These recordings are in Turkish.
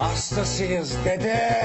hastasıyız dede.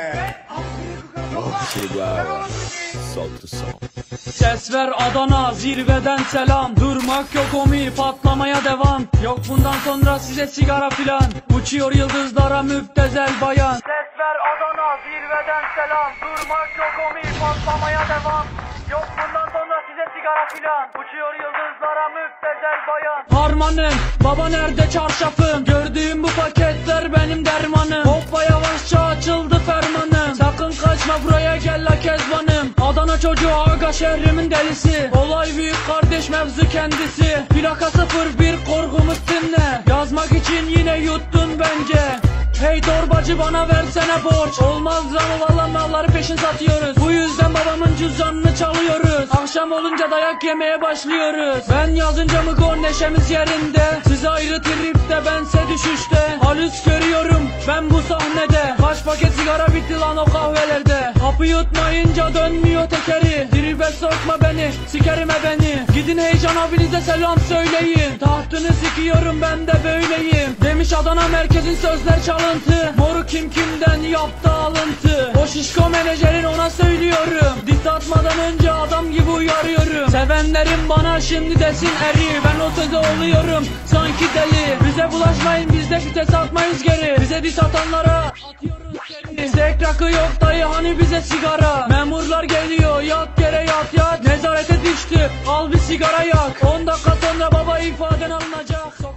Ses ver Adana, zirveden selam. Durmak yok omi, patlamaya devam. Yok bundan sonra size sigara filan. Uçuyor yıldızlara müptezel bayan. Ses ver Adana, zirveden selam. Durmak yok omi, patlamaya devam. Yok bundan sonra size sigara filan. Uçuyor yıldızlara müptezel bayan. Harmanım, baba nerede çarşafım? Gördüğüm bu paketler benim dermanım. Hoppa yavaşça açıldı fermanım. Sakın kaçma buraya gel la kezbanım. Adana çocuğu aga şehrimin delisi. Olay büyük kardeş mevzu kendisi. Plaka 01 korkumuz dinle. Yazmak için yine yuttun bence. Hey torbacı bana versene borç. Olmaz lan valla malları peşin satıyoruz. Bu yüzden babamın cüzdanını çalıyoruz. Akşam olunca dayak yemeye başlıyoruz. Ben yazınca mı gol neşemiz yerinde. Siz ayrı tripte bense düşüşte. Halüs görüyorum ben bu sahnede. Kaç paket sigara bitti lan o kahvelerde. Hapı yutmayınca dönmüyor tekeri. Tribe sokma beni sikerime beni. Gidin Heyecan abinize selam söyleyin. Tahtını sikiyorum ben de böyleyim. Demiş Adana merkezin sözler çalıntı. Moru kim kimden yaptı alıntı. O şişko menajerin ona söylüyorum. Diss atmadan önce adam gibi uyarıyorum. Sevenlerim bana şimdi desin eri. Ben o söze oluyorum sanki deli. Bize bulaşmayın biz de vites atmayız geri. Bize diss atanlara atıyoruz seni. Zek rakı yok dayı hani bize sigara. Memurlar geliyor yat yere yat yat. Nezarete düştü al bir sigara yak. 10 dakika sonra baba ifaden alınacak.